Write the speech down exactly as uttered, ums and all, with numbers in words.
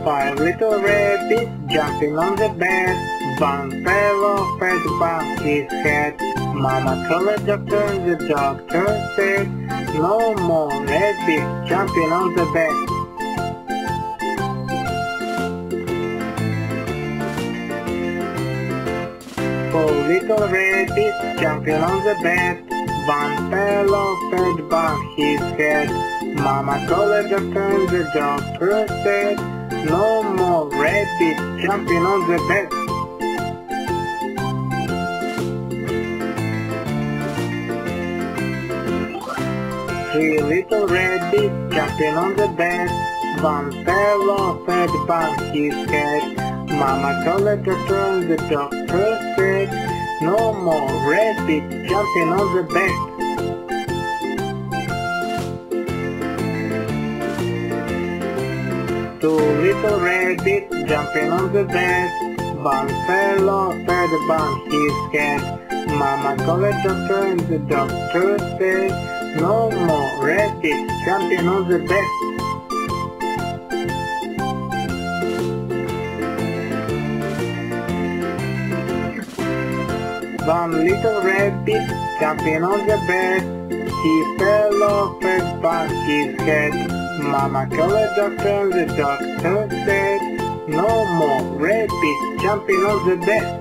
Five little rabbits jumping on the bed. One fell off and bumped his head. Mama called the doctor and the doctor said, no more rabbits jumping on the bed. Four little rabbits jumping on the bed. One fell off and bumped his head. Mama called the doctor and the doctor said, no more rabbits jumping on the bed. Three little rabbits jumping on the bed. One fell off and bumped his head. Mama called the doctor and the doctor said, no more rabbits jumping on the bed. Two little rabbits jumping on the bed. One fell off and bumped his head. Mama called the doctor and the doctor said, no more rabbits jumping on the bed. One little rabbit jumping on the bed. He fell off and bumped his head. Mama called the doctor and the doctor said, no more rabbits jumping on the bed.